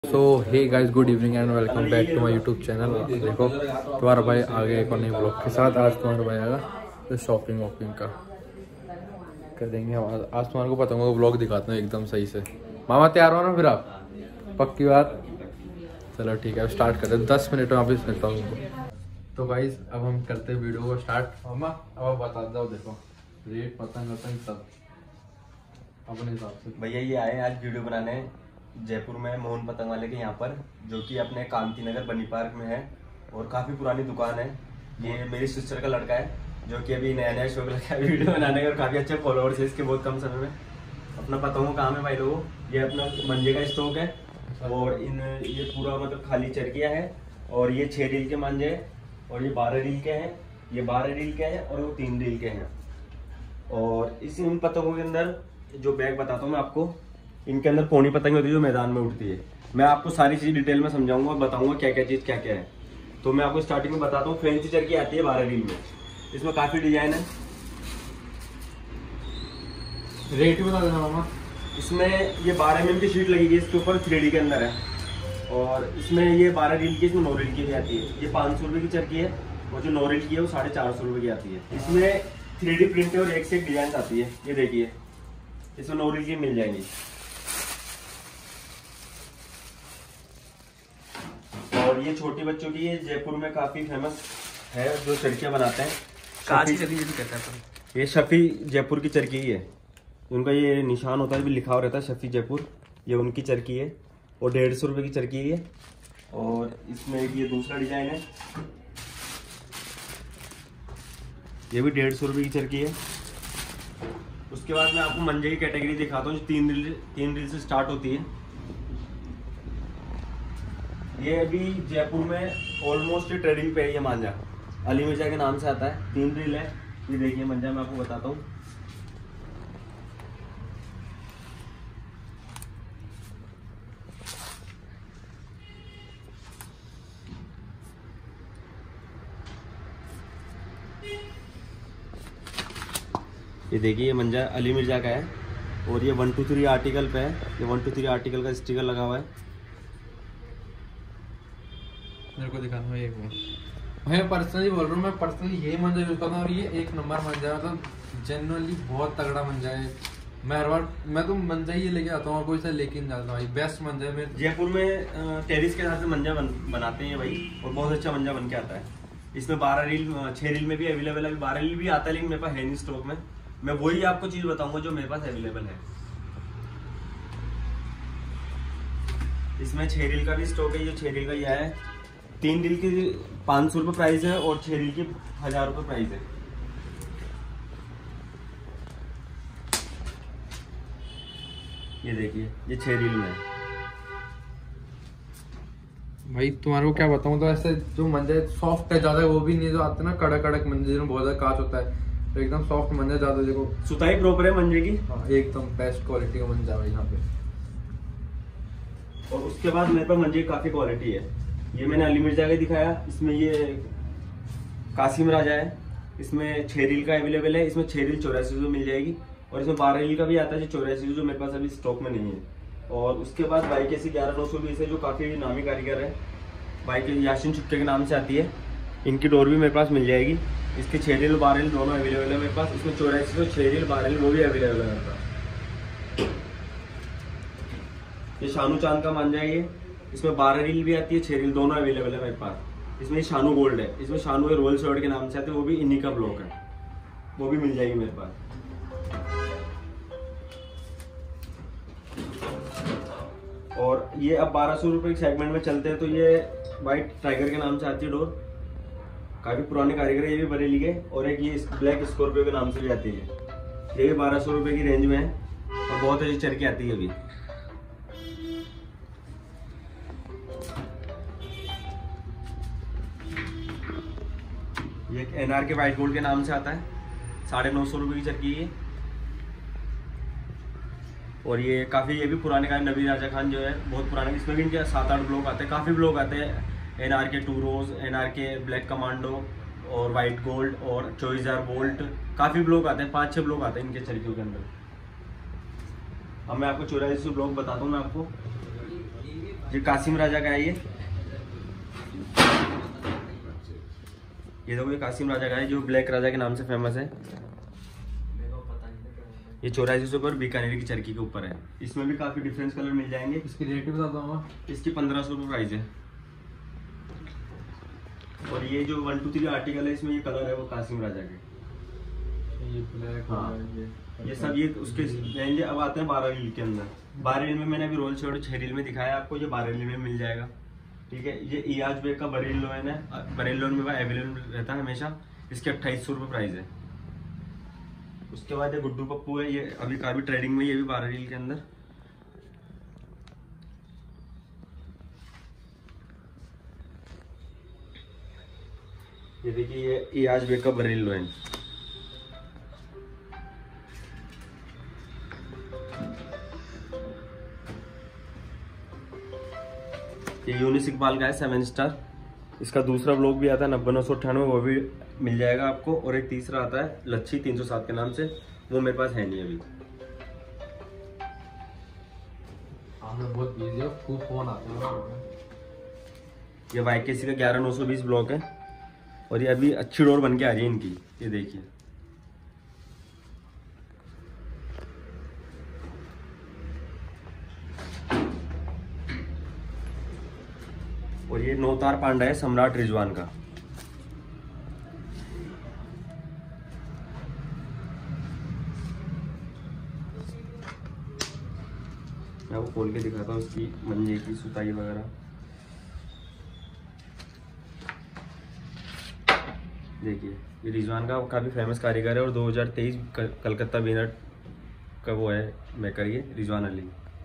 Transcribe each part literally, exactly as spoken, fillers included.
So hey guys, good evening and welcome back to my YouTube channel. देखो तुम्हारा भाई आ गया एक और नए ब्लॉग के साथ। आज तुम्हारा भाई आएगा तो शॉपिंग वॉपिंग का कर देंगे हम। आज तुम्हारे को पता होगा ब्लॉग दिखाता हूँ एकदम सही से। मामा तैयार हो ना फिर आप? पक्की बात? चलो ठीक है, स्टार्ट करते हैं। दस मिनट में वापस मिलता हूँ उनको। तो गाइस अब हम करते हैं वीडियो को स्टार्ट। मामा अब आप बता दो, देखो रेट पतंग वतंग सब अपने हिसाब से। भैया ये आए आज वीडियो बनाने जयपुर में मोहन पतंग वाले के यहाँ पर, जो कि अपने कांति नगर बनी पार्क में है और काफ़ी पुरानी दुकान है। ये मेरी सिस्टर का लड़का है जो कि अभी नया नया शौक लगा है वीडियो बनाने का और काफ़ी अच्छे फॉलोअर्स है इसके बहुत कम समय में। अपना पतंगों काम है भाई लोगों। ये अपना मंजे का स्टॉक है और इन ये पूरा मतलब खाली चरकिया है और ये छः रील के मंजे हैं और ये बारह रील के हैं, ये बारह रील के हैं और वो तीन रील के हैं। और इस इन पतंगों के अंदर जो बैग बताता हूँ मैं आपको, इनके अंदर पौनी पतंग होती है जो मैदान में उड़ती है। मैं आपको सारी चीज़ डिटेल में समझाऊंगा और बताऊंगा क्या क्या चीज़ क्या क्या है। तो मैं आपको स्टार्टिंग में बताता हूँ। फैंसी चरखी आती है बारह रील में, इसमें काफ़ी डिजाइन है। रेट ही बता देना मामा। इसमें ये बारह एम एम की शीट लगेगी, इसके ऊपर थ्री डी के अंदर है। और इसमें ये बारह रील की, इसमें नौ रील की भी आती है। ये पाँच सौ रुपये की चरखी है और जो नौ रील की है वो साढ़े चार सौ रुपये की आती है। इसमें थ्री डी प्रिंट और एक से एक डिजाइन आती है। ये देखिए इसमें नौ रील की मिल जाएंगी। और ये छोटी बच्चों की, ये जयपुर में काफी फेमस है जो चरखियां बनाते हैं। काफी चरखी कहते हैं ये शफी जयपुर की चरखी ही है। उनका ये निशान होता है भी लिखा हुआ रहता है शफी जयपुर, ये उनकी चरखी है और डेढ़ सौ रुपये की चरखी है। और इसमें ये दूसरा डिजाइन है, ये भी डेढ़ सौ रुपये की चरखी है। उसके बाद मैं आपको मंजे की कैटेगरी दिखाता हूँ जो तीन रील तीन रील से स्टार्ट होती है। ये अभी जयपुर में ऑलमोस्ट ट्रेडिंग पे है। ये मांझा अली मिर्जा के नाम से आता है, तीन रील है। ये देखिए मंजा मैं आपको बताता हूँ। ये देखिए ये मंजा अली मिर्जा का है और ये वन टू थ्री आर्टिकल पे है। ये वन टू थ्री आर्टिकल का स्टिकर लगा हुआ है। मेरे को दिखाना है एक बार। मैं पर्सनली बोल रहा हूँ, मैं पर्सनली यही मंजा यूज करता हूँ और ये एक नंबर मंजा है। मतलब जनरली बहुत तगड़ा मंजा है। मैं हर बार मैं तो मंजा ही लेके आता हूँ और कोई सा लेके नहीं जाता भाई। बेस्ट मंजा है मेरे जयपुर में टेरिस के हिसाब से मंजा बन, बनाते हैं भाई और बहुत अच्छा मंजा बन के आता है। इसमें बारह रील छः रील में भी अवेलेबल है, बारह रील भी आता है लेकिन मेरे पास है नहीं स्टॉक में। मैं वही आपको चीज़ बताऊंगा जो मेरे पास अवेलेबल है। इसमें छः रील का भी स्टॉक है। ये छः रील का ये है, तीन रील की पाँच सौ रुपये प्राइस है और छः रील की हजार रुपये प्राइस है। ये देखिए ये छः रील में है भाई। तुम्हारे को क्या बताऊँ, तो ऐसे जो मंजा सॉफ्ट है ज्यादा, वो भी नहीं जो आते ना कड़क कड़क मंजे में बहुत ज्यादा कांच होता है, तो एकदम सॉफ्ट मंजा ज्यादा। देखो सुताई प्रॉपर है मंजे की। हाँ एकदम बेस्ट क्वालिटी का मंजा है यहाँ पे। और उसके बाद मेरे पास मंजे की काफी क्वालिटी है। ये मैंने अली मिर्जा का दिखाया, इसमें ये कासिम राजा है। इसमें छः रील का अवेलेबल है। इसमें छः रील चौरासी सौ मिल जाएगी और इसमें बारह रील का भी आता है जो चौरासी जो मेरे पास अभी स्टॉक में नहीं है। और उसके बाद बाइक ऐसी ग्यारह नौ सौ बीस है जो काफ़ी नामी कारीगर है। बाइक यासिन चुपके के नाम से आती है। इनकी डोर भी मेरे पास मिल जाएगी। इसके छः रील बारह रील दोनों अवेलेबल है मेरे पास। इसमें चौरासी सौ छः रील बारह रील वो भी अवेलेबल है मेरे पास। ये शानू चांद का मांझा है ये। इसमें बारह रील भी आती है, छः रील दोनों अवेलेबल है मेरे पास। इसमें शानू गोल्ड है। इसमें शानू है रोयल शॉर्ट के नाम से आते हैं, वो भी इन्हीं का ब्लॉक है, वो भी मिल जाएगी मेरे पास। और ये अब बारह सौ रुपये के सेगमेंट में चलते हैं। तो ये वाइट टाइगर के नाम से आती है डोर, काफ़ी पुराने कारीगर है ये भी बरेली के। और एक ये ब्लैक स्कॉर्पियो के नाम से भी आती है। ये भी बारह सौ रुपये की रेंज में है और बहुत अच्छी चरखी आती है अभी। ये एनआर के वाइट गोल्ड के नाम से आता है, साढ़े नौ सौ रुपये की चरखी है। और ये काफ़ी ये भी पुराने का नबी राजा खान जो है बहुत पुराने, इसमें भी इनके सात आठ ब्लॉक आते हैं, काफ़ी ब्लॉक आते हैं। एनआर के टू रोज, एनआर के ब्लैक कमांडो और वाइट गोल्ड और चौबीस बोल्ट, काफ़ी ब्लॉक आते हैं, पाँच छः ब्लॉक आते हैं इनके चरखियों के अंदर। अब मैं आपको चौरासी सौ ब्लॉक बताता हूँ मैं आपको। ये कासिम राजा का है। ये ये देखो, ये कासिम राजा का है जो ब्लैक राजा के नाम से फेमस है। ये चौरासी सौ पर बीकानेर की चरखी के ऊपर है। इसमें भी काफी डिफरेंस कलर मिल जाएंगे। इसकी रेट भी बता दूंगा। इसकी पंद्रह सौ रुपये प्राइस है। और ये जो वन टू थ्री आर्टिकल है, इसमें ये कलर है वो कासिम राजा के। ये ब्लैक, हाँ, ये ये सब ये उसके रेंज अब आते हैं बारह रील के अंदर। बारह रील में मैंने अभी रोल छोड़ छह रील में दिखाया आपको, ये बारह रील में मिल जाएगा। ठीक है, ये इयाज बेग का बरेल लोन है। बरेल लोन में अवेलेबल रहता है हमेशा। इसके अट्ठाईस सौ रुपये प्राइस है। उसके बाद ये गुड्डू पप्पू है, ये अभी काफी ट्रेडिंग में, ये भी बारह रील के अंदर। ये देखिए, ये इयाज बेग का बरेल लोन। ये यूनिस इकबाल का है सेवन स्टार। इसका दूसरा ब्लॉग भी आता है नब्बे नौ सौ अट्ठानवे, वो भी मिल जाएगा आपको। और एक तीसरा आता है लच्छी तीन सौ सात के नाम से, वो मेरे पास है नहीं अभी। आपने बहुत बिजी हो, खूब फोन आते हैं। ये वाई के सी का ग्यारह नौ सौ बीस ब्लॉक है। और ये अभी अच्छी डोर बन के आ रही है इनकी, ये देखिए। और ये नौतार पांडा है सम्राट रिजवान का। मैं वो खोल के दिखाता हूँ इसकी मंजे की सुताई वगैरह। देखिए, ये रिजवान का काफ़ी फेमस कारीगर है और दो हज़ार तेईस कलकत्ता बीनट का वो है मेकर, ये रिजवान अली।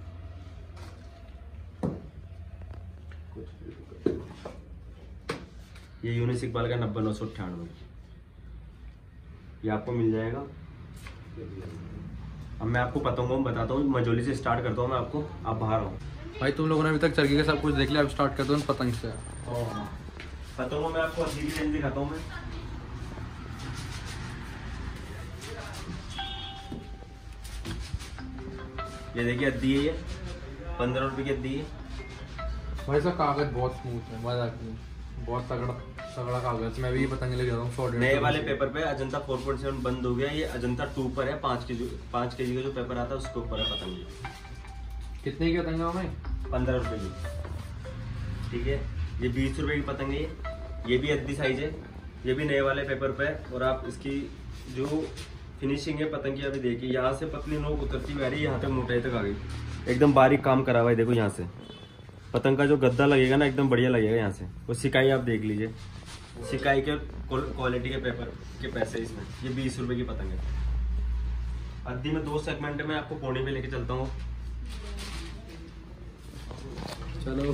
ये यूनिस इकबाल का नब्बे नौ सौ अट्ठानवे, ये आपको मिल जाएगा। अब मैं आपको पतंगों में बताता हूँ, मजोली से स्टार्ट करता हूँ मैं आपको। आप बाहर आओ भाई, तुम लोगों ने अभी तक चरखी का सब कुछ देख लिया, अब स्टार्ट करते हैं पतंग से। पतंगों में आपको अस्सी की रेंज दिखाता हूँ मैं। ये देखिए अद्दी है, ये पंद्रह रुपए की अद्दी है। भाई इसका कागज बहुत स्मूथ है, मजाक नहीं, बहुत तगड़ा तगड़ा कागज। मैं भी ये पतंग लेके जा रहा हूँ सौ। नए वाले पेपर पे अजंता फोर पॉइंट सेवन बंद हो गया, ये अजंता टू पर है। पाँच के जी पाँच के जी का जो पेपर आता है उसके ऊपर है पतंग। कितने की पतंग है भाई? पंद्रह रुपए की। ठीक है, ये बीस रुपए की पतंग है। ये भी अद्दी साइज है, ये भी नए वाले पेपर पे है। और आप इसकी जो फिनिशिंग है पतंग की, अभी देखिए, यहाँ से पतली नोक उतरती हुई आ रही है, यहाँ तक मोटाई तक आ गई। एकदम बारीक काम करा हुआ है। देखो यहाँ से पतंग का जो गद्दा लगेगा ना, एकदम बढ़िया लगेगा यहाँ से। वो सिकाई आप देख लीजिए, सिकाई के क्वालिटी के पेपर के पैसे इसमें। ये बीस रुपए की पतंग है। अद्दी में दो सेगमेंट में आपको पौड़ी में लेके चलता हूँ। चलो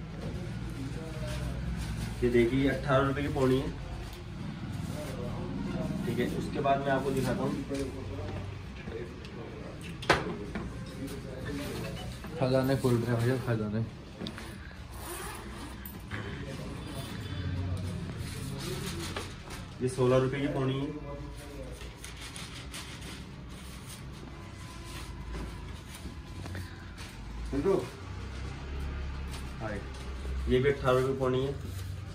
ये देखिए, अट्ठारह रुपए की पौड़ी है। ठीक है, उसके बाद मैं आपको दिखाता हूँ खजाने खुल रहे हैं भैया, खजाने। ये सोलह रुपए की पौनी है। ये भी अठारह रुपए पौनी है।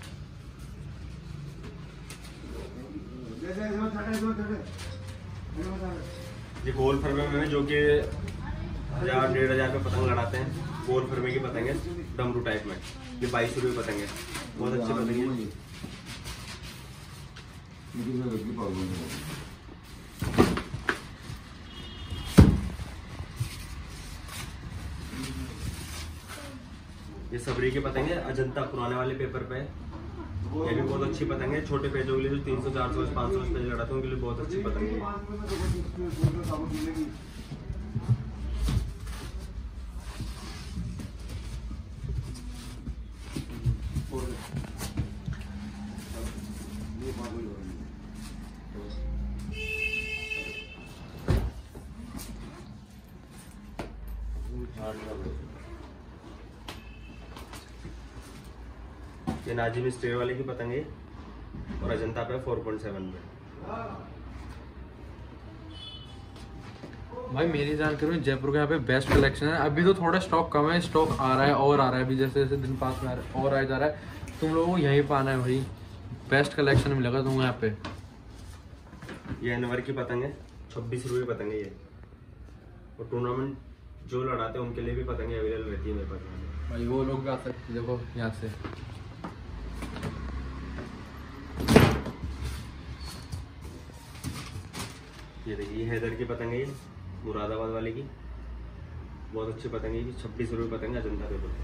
ये गोल फरमे में, जो कि हजार डेढ़ हजार पे पतंग लड़ाते हैं, गोल फरमे की पतंग है डमरू टाइप में। ये बाईस रुपए पतंग है, बहुत अच्छी पतंग है। ये सबरी की पतंग है, अजंता पुराने वाले पेपर पे है। ये भी बहुत अच्छी पतंग है। छोटे पेजों के लिए जो तीन सौ चार सौ पाँच सौ पेज लड़ाते हैं उनके लिए बहुत अच्छी पतंग है। ये नाजिम स्टेयर वाले की पतंग है और अजंता पे फोर पॉइंट सेवन पे। भाई मेरी जानकारी में जयपुर का यहाँ पे बेस्ट कलेक्शन है। अभी तो थोड़ा स्टॉक कम है, स्टॉक आ रहा है और आ रहा है अभी जैसे जैसे दिन पास में आ रहा है और आ जा रहा है। तुम लोगों को यहीं पर आना है भाई, बेस्ट कलेक्शन मिलेगा तुमको यहाँ पे। ये अनवर की पतंग है, छब्बीस रुपये पतंग है ये। और टूर्नामेंट जो लड़ाते हैं उनके लिए भी पतंग अवेलेबल रहती है मेरे पास भाई। वो लोग भी आ सकते हैं, देखो यहाँ से। ये देखिए हैदर की पतंग है ये, मुरादाबाद वाले की, बहुत अच्छी पतंग है ये, छब्बीस रुपये पतंग है अजंता पेपर।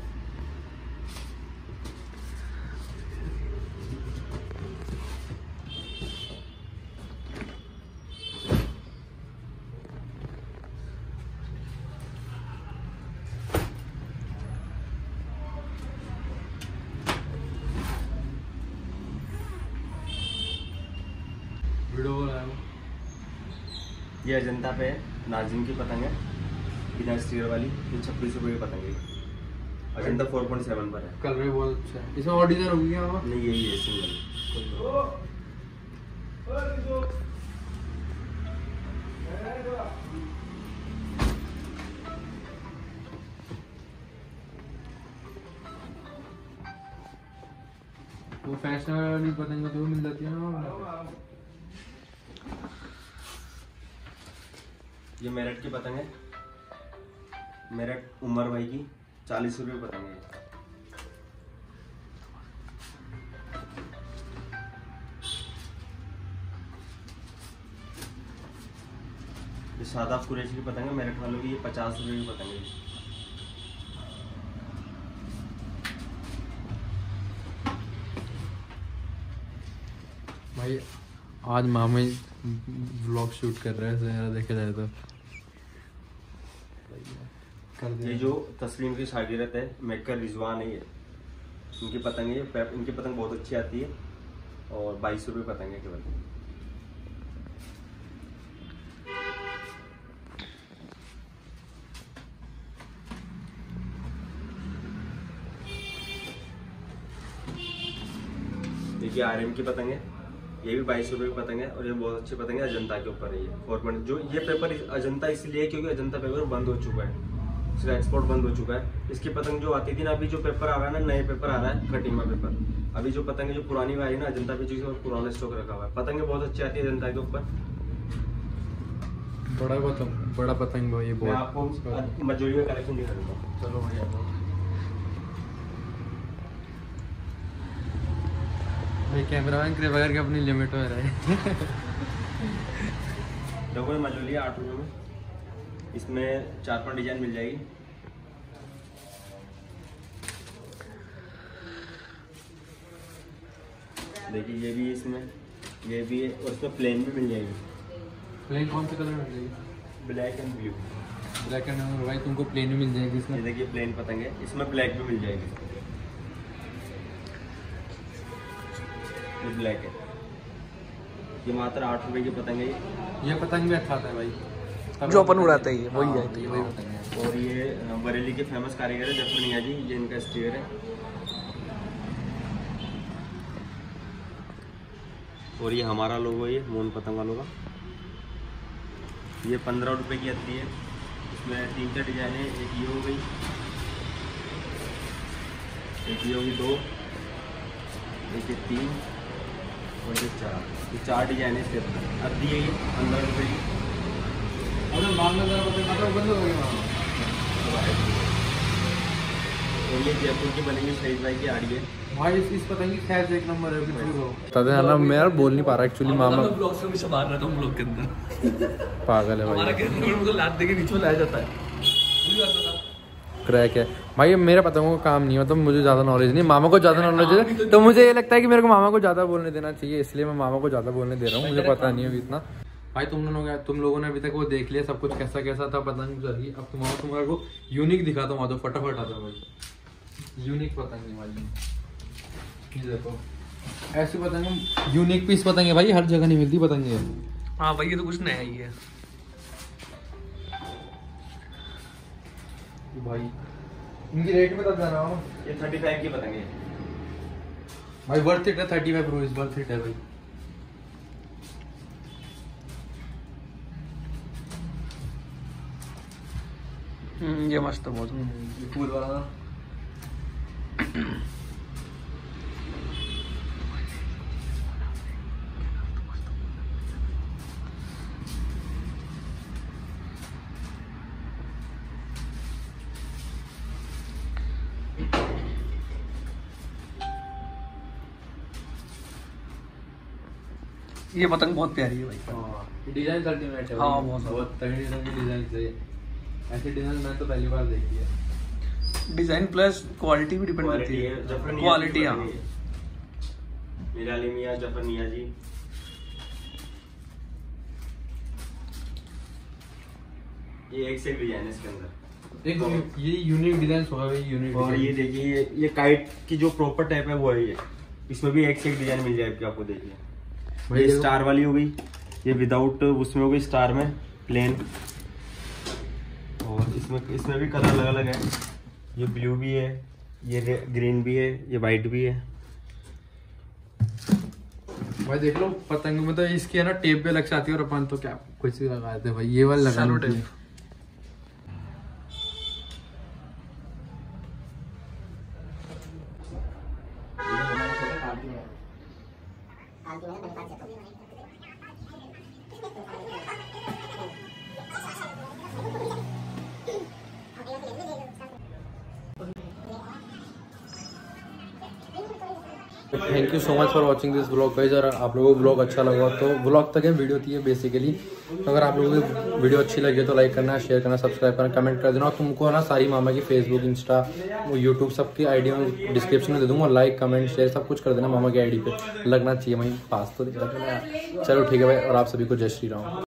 ये अजंता पे नाजिम की पतंग है, बिना स्टीयर वाली, ये छब्बीस रुपये की पतंग है। अजंता फोर पॉइंट सेवन पर है। कलर भी बहुत अच्छा है। इसमें और डिजाइन होगी क्या? नहीं यही है सिंगल। वो फैशन वाली पतंग तो मिल जाती है ना। ये मेरठ की पतंग है, मेरठ उमर भाई की, चालीस रुपये पतंग है। ये शादाब कुरैशी की पतंग है मेरठ वालों की, ये पचास रुपये की पतंग है। भाई आज मामे व्लॉग शूट कर रहे हैं जरा देखा जाए तो। ये जो तस्लीम की शागिरत है मेकर रिजवान है, ये इनकी पतंग है, ये इनकी पतंग बहुत अच्छी आती है और बाईस रुपये पतंग है केवल। देखिए आर एम की पतंग है, ये भी बाईस रुपये की पतंग है और ये बहुत अच्छी पतंग है, अजंता के ऊपर है ये फोर पॉइंट। जो ये पेपर अजंता इसलिए क्योंकि अजंता पेपर बंद हो चुका है, इसका एक्सपोर्ट बंद हो चुका है। इसकी पतंग जो आती थी ना, अभी जो पेपर आ रहा है ना, नए पेपर आ रहा है खटीमा पेपर। अभी जो पतंग है जो पुरानी वाली ना अजंता पे जो पुराना स्टॉक रखा हुआ है, पतंग बहुत अच्छी आती है अजंता के ऊपर। बड़ा पतंग, बड़ा पतंग भाई ये बहुत। आपको मजूरी का कलेक्शन दिखा दूंगा, चलो भैया। भाई कैमरामैन कृपा करके अपनी लिमिट में रहे। देखो ये मजूली आठ रुपये में, इसमें चार पांच डिजाइन मिल जाएगी। देखिए ये भी इसमें, ये भी है और इसमें प्लेन भी मिल जाएगी। प्लेन कौन से कलर मिल जाएगी? Black and blue. Black and blue भाई तुमको प्लेन भी मिल जाएगी इसमें। ये देखिए प्लेन पतंग है, इसमें ब्लैक भी मिल जाएगी। ये ब्लैक है, ये मात्र आठ रुपए की पतंग है। ये पतंग भी अच्छा आता है भाई, जो अपन उड़ाते हैं वही हाँ, है। ये वही पतंग है। और ये बरेली के फेमस कारीगर है जफर मियां जी, ये इनका स्टीयर है। और ये हमारा लोगो है, ये मोहन पतंग वालों का। ये पंद्रह रुपए की आती है, इसमें तीन चार डिजाइन है। एक ये हो गई, एक ये होगी दो, एक ये तीन और ये चार। ये चार डिजाइन है इसके अंदर। अब ये पंद्रह रुपये की। अरे मांगना जरा पतंग तो बंद हो गया। और ये जयपुर की बनेगी शहीद भाई की आड़ी है भाई। इस, इस पतंग की खैर एक नंबर है। बता ना, मैं यार बोल नहीं पा रहा एक्चुअली। मामा ब्लॉग से हमेशा मार रहा था हम लोग के अंदर। पागल है हमारा भाई, कैमरा मुझे लात देके नीचे लाया जाता है। मुझे बात बता, क्रैक है भाई। मेरा पतंगों का काम नहीं है, तो मुझे ज़्यादा नॉलेज नहीं। मामा को ज़्यादा नॉलेज है, तो मुझे ये लगता है कि मेरे को मामा को ज़्यादा बोलने देना चाहिए, इसलिए मैं मामा को ज़्यादा बोलने दे रहा हूँ। मुझे पता नहीं है अभी इतना। भाई तुम लोगों तुम लोगों ने अभी तक वो देख लिया सब कुछ, कैसा कैसा था पतंग चली। अब तुम्हारा तुम्हारे को यूनिक दिखाता हूँ, तो फटाफट आता भाई। यूनिक पतंग है भाई, ये देखो ऐसी पतंग, यूनिक पीस पतंग है भाई, हर जगह नहीं मिलती पतंग है। हाँ भाई ये तो कुछ नया ही है भाई। इनकी रेट में तब जाना हो। ये थर्टी फाइव की पतंग है भाई, वर्थ इट है। Thirty five rupees worth it है भाई। ये मस्त है बहुत। फूल वाला ये पतंग बहुत प्यारी है भाई। डिजाइन अल्टीमेट है। हाँ, बहुत बहुत तगड़ी तगड़ी डिजाइन है। ऐसे डिजाइन मैं तो पहली बार देखी है। डिजाइन प्लस क्वालिटी भी डिपेंड करती है। क्वालिटी हाँ। मेरा अली मियां, जफर मियां जी। ये एक से एक डिजाइन है इसके अंदर। एक ये यूनिक डिजाइन होगा भाई, यूनिक। और ये देखिए ये, ये काइट की जो प्रॉपर टाइप है वो है ये। इसमें भी एक से एक डिजाइन मिल जाएगी आपको। देखिए ये स्टार वाली हो गई, ये विदाउट उसमें हो गई स्टार में प्लेन। और इसमें इसमें भी कलर अलग अलग है। ये ब्लू भी है, ये ग्रीन भी है, ये वाइट भी है। भाई देख लो पतंग में तो इसकी है ना टेप पे लग जाती है और अपन तो क्या कुछ भी लगा देते भाई। ये वाला लगा लो tape. Thank you so much for watching this blog guys. अगर आप लोगों को ब्लॉग अच्छा लगा तो ब्लॉग तक है वीडियो थी है बेसिकली। तो अगर आप लोगों को वीडियो अच्छी लगी तो लाइक करना, शेयर करना, सब्सक्राइब करना, कमेंट कर देना। और तुमको ना सारी मामा की फेसबुक, इंस्टा, वो यूट्यूब सबकी आईडी में डिस्क्रिप्शन में दे दूंगा। लाइक कमेंट शेयर सब कुछ कर देना। मामा की आईडी पे लगना चाहिए वहीं पास तो। चलो ठीक है भाई, और आप सभी को जय श्री राम।